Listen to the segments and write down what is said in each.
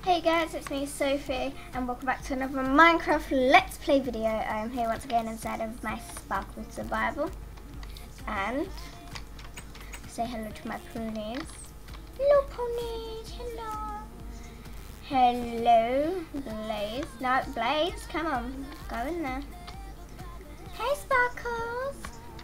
Hey guys, it's me Sophie and welcome back to another Minecraft Let's Play video. I am here once again inside of my Sparkle Survival and say hello to my ponies. Hello ponies, hello. Hello Blaze. No, Blaze, come on, go in there. Hey Sparkles.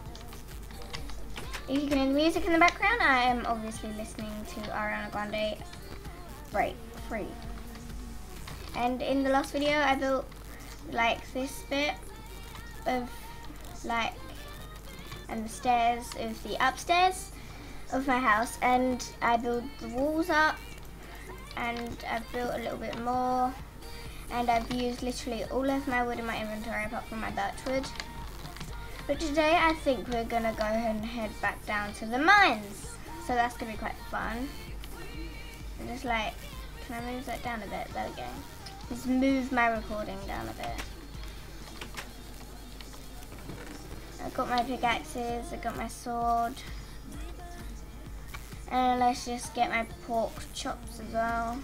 If you can hear the music in the background, I am obviously listening to Ariana Grande Break Free. And in the last video I built like this bit of like and the stairs of the upstairs of my house, and I built the walls up and I've built a little bit more, and I've used literally all of my wood in my inventory apart from my birch wood. But today I think we're gonna go and head back down to the mines, so that's gonna be quite fun. And just like, can I move that down a bit? There we go. Just move my recording down a bit. I've got my pickaxes, I've got my sword. And let's just get my pork chops as well.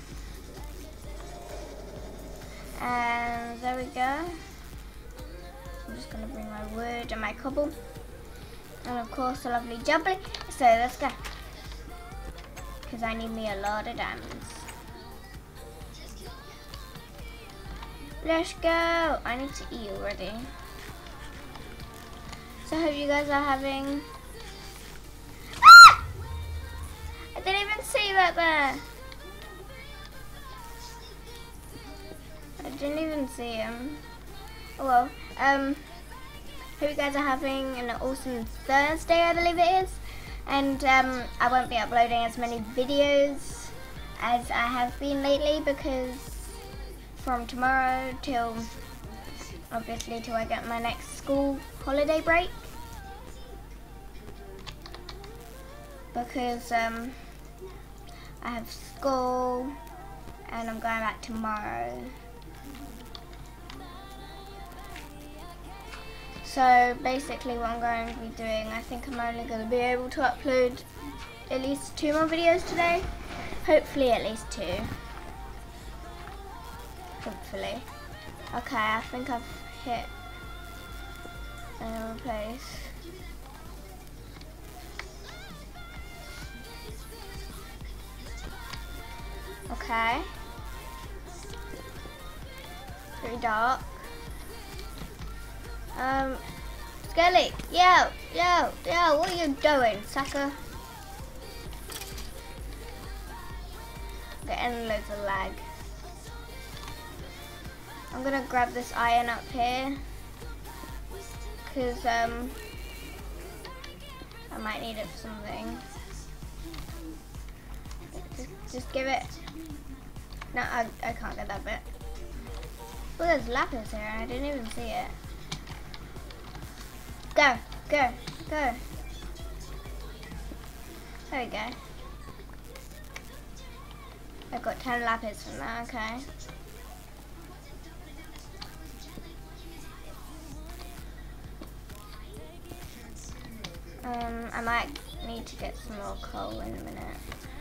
And there we go. I'm just gonna bring my wood and my cobble. And of course a lovely jubbly. So let's go. Because I need me a lot of diamonds. Let's go. I need to eat already. So I hope you guys are having... Ah! I didn't even see that there. I didn't even see him. Oh well. Hope you guys are having an awesome Thursday, I believe it is. And I won't be uploading as many videos as I have been lately, because from tomorrow till obviously till I get my next school holiday break, because I have school and I'm going back tomorrow. So basically what I'm going to be doing, I think I'm only going to be able to upload at least 2 more videos today. Hopefully at least 2. Hopefully. Okay, I think I've hit another place. Okay. Pretty dark. Skelly, yo, what are you doing, sucker? Getting loads of lag. I'm gonna grab this iron up here, because I might need it for something. Just give it. No, I can't get that bit. Oh, there's lapis here, I didn't even see it. Go, go, go. There we go. I've got 10 lapis from that, okay. I might need to get some more coal in a minute.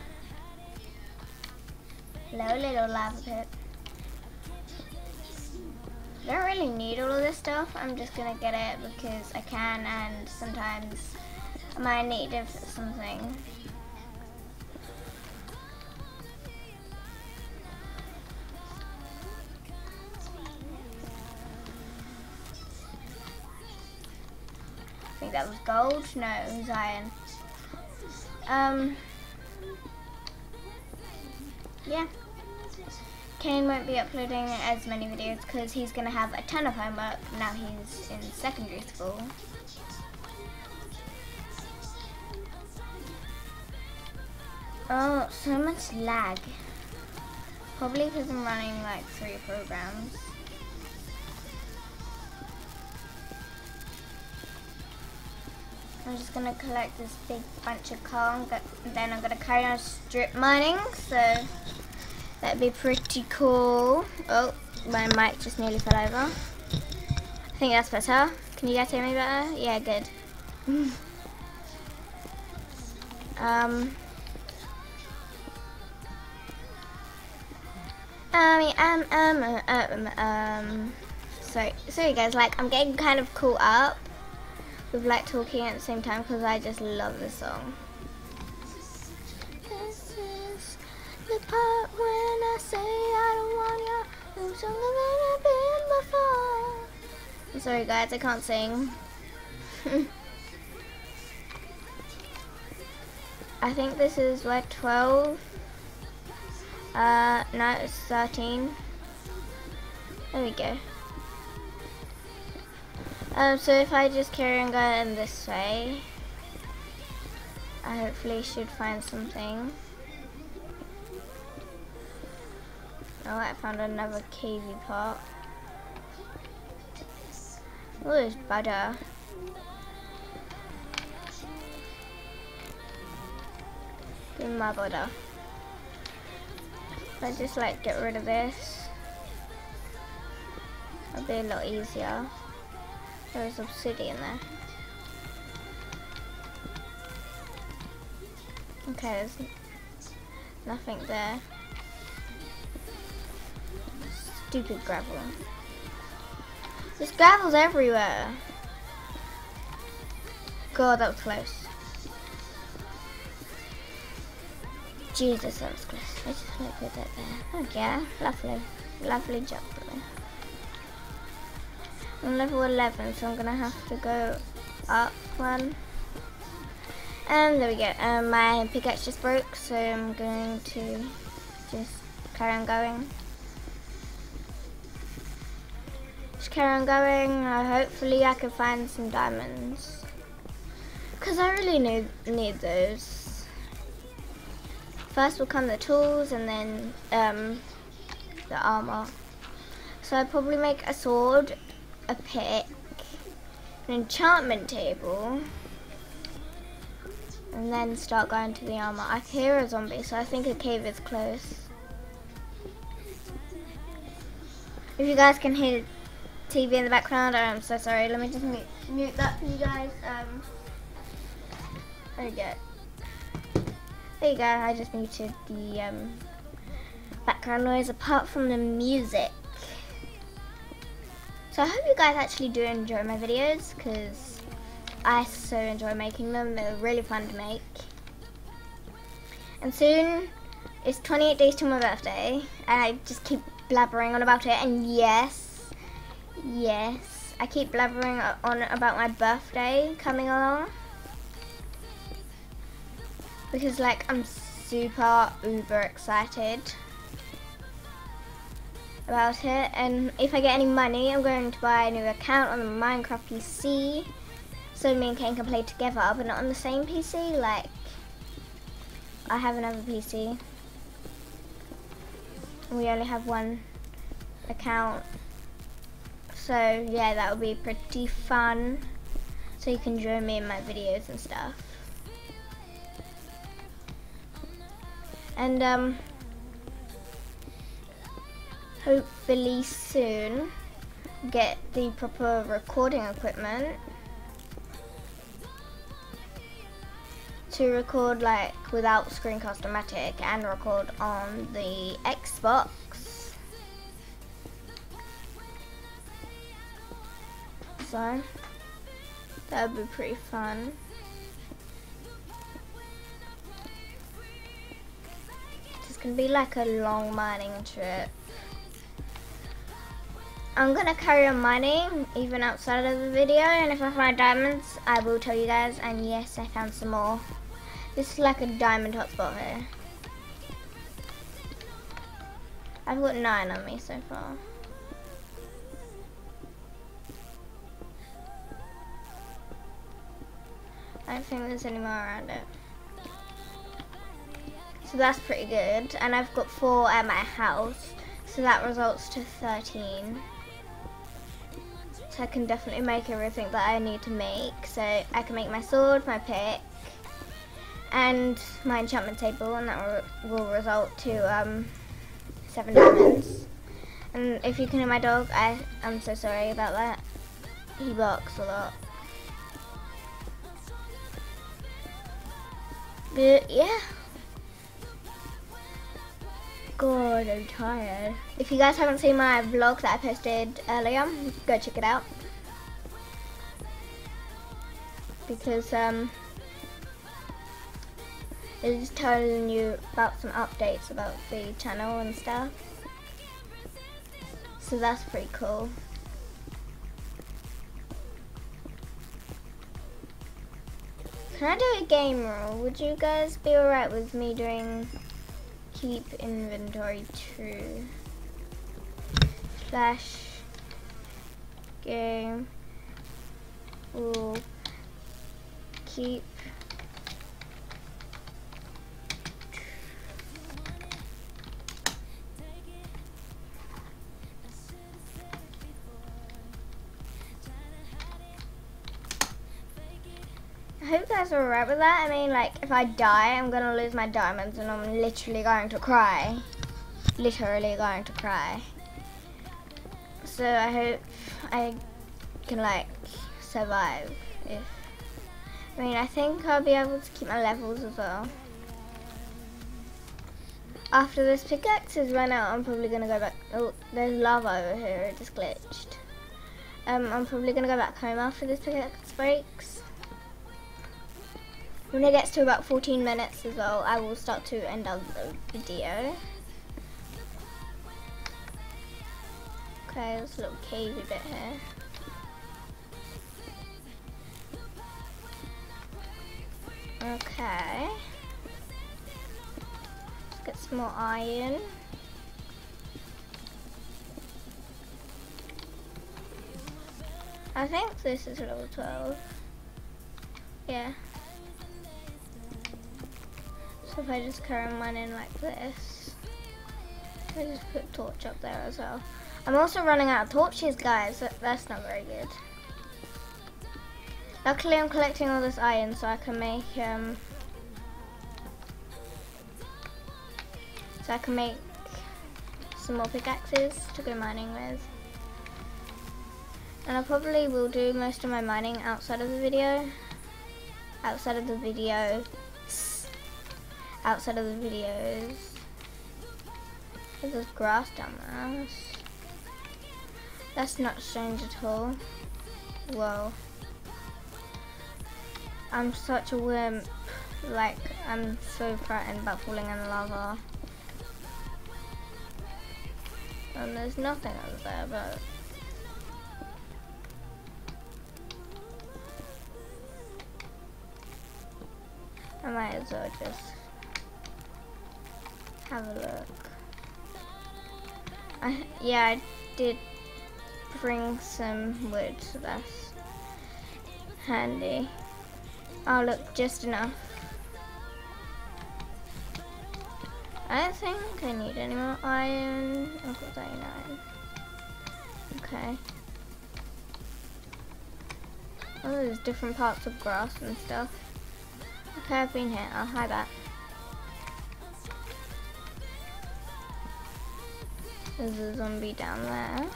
Hello, little lava pit. I don't really need all of this stuff. I'm just gonna get it because I can, and sometimes I might need it for something. I think that was gold. No, it was iron. Yeah. Kane won't be uploading as many videos because he's going to have a ton of homework now he's in secondary school. Oh, so much lag. Probably because I'm running like 3 programs. I'm just going to collect this big bunch of coal, and then I'm going to carry on strip mining, so that'd be pretty cool. Oh, my mic just nearly fell over. I think that's better. Can you guys hear me better? Yeah, good. Sorry guys, like I'm getting kind of caught up with like talking at the same time because I just love this song. This is the part when I say I don't want you, I'm stronger than I've been before. I'm sorry guys, I can't sing. I think this is what, 12? No, it's 13. There we go. So if I just carry on going this way, I hopefully should find something. Oh, I found another cavey part. Oh, there's butter. Give me my butter. If I just like get rid of this, it'll be a lot easier. There's obsidian there. Okay, there's nothing there. Stupid gravel. There's gravels everywhere. God, that was close. Jesus, that was close. I just want to put that there. Okay, lovely. Lovely job, really. I'm level 11, so I'm gonna have to go up one. And there we go. My pickaxe just broke, so I'm going to just carry on going. Just carry on going. Hopefully I can find some diamonds, because I really need those. First will come the tools and then the armor. So I'd probably make a sword, a pick, an enchantment table, and then start going to the armor. I hear a zombie, so I think a cave is close. If you guys can hear TV in the background, I'm so sorry. Let me just mute that for you guys. There you go. There you go. I just muted the background noise apart from the music. So I hope you guys actually do enjoy my videos, because I so enjoy making them. They're really fun to make. And soon it's 28 days to my birthday, and I just keep blabbering on about it. And yes, I keep blabbering on about my birthday coming along, because like I'm super uber excited about it. And if I get any money, I'm going to buy a new account on the Minecraft PC, so me and Kane can play together, but not on the same PC. Like, I have another PC, and we only have one account, so yeah, that would be pretty fun, so you can join me in my videos and stuff. And hopefully soon get the proper recording equipment to record like without Screencast-O-Matic and record on the Xbox. So that would be pretty fun. It's gonna be like a long mining trip. I'm gonna carry on mining even outside of the video, and if I find diamonds, I will tell you guys. And yes, I found some more. This is like a diamond hotspot here. I've got 9 on me so far. I don't think there's any more around it. So that's pretty good. And I've got 4 at my house, so that results to 13. So I can definitely make everything that I need to make. So I can make my sword, my pick, and my enchantment table, and that will result to 7 diamonds. And if you can hear my dog, I'm so sorry about that. He barks a lot. But yeah. god, I'm tired. If you guys haven't seen my vlog that I posted earlier, go check it out. Because it's telling you about some updates about the channel and stuff. So that's pretty cool. Can I do a game rule? Would you guys be alright with me doing keep inventory true / game rule keep I hope you guys are alright with that. I mean, like, if I die, I'm gonna lose my diamonds and I'm literally going to cry. Literally going to cry. So I hope I can, like, survive. I mean, I think I'll be able to keep my levels as well. After this pickaxe is run out, I'm probably gonna go back. Oh, there's lava over here, it just glitched. I'm probably gonna go back home after this pickaxe breaks. When it gets to about 14 minutes as well, I will start to end up the video. Okay, there's a little cavey bit here. Okay. Let's get some more iron. I think this is level 12. Yeah. So if I just carry on mining like this, I just put a torch up there as well. I'm also running out of torches, guys. That's not very good. Luckily, I'm collecting all this iron so I can make some more pickaxes to go mining with. And I probably will do most of my mining outside of the video. Outside of the videos. There's grass down there. That's not strange at all. Whoa. I'm such a wimp. Like, I'm so frightened about falling in the lava. And there's nothing over there, but I might as well just have a look. Yeah, I did bring some wood, so that's handy. Oh look, just enough. I don't think I need any more iron. I've got 39. Okay. Oh, there's different parts of grass and stuff. Okay, I've been here. I'll hide that. There's a zombie down there.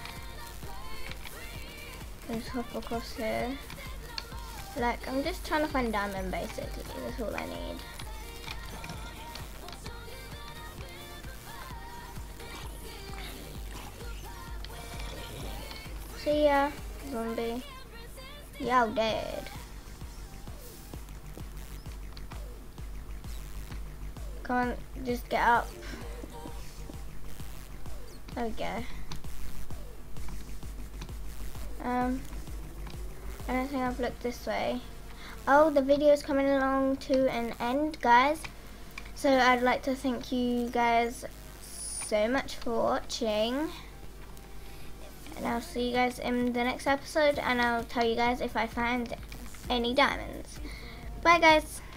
Let's hop across here. Like, I'm just trying to find diamond basically. That's all I need. See ya, zombie. Y'all dead. Come on, just get up. Okay. I don't think I've looked this way. Oh, the video's coming along to an end, guys. So I'd like to thank you guys so much for watching. And I'll see you guys in the next episode, and I'll tell you guys if I find any diamonds. Bye, guys.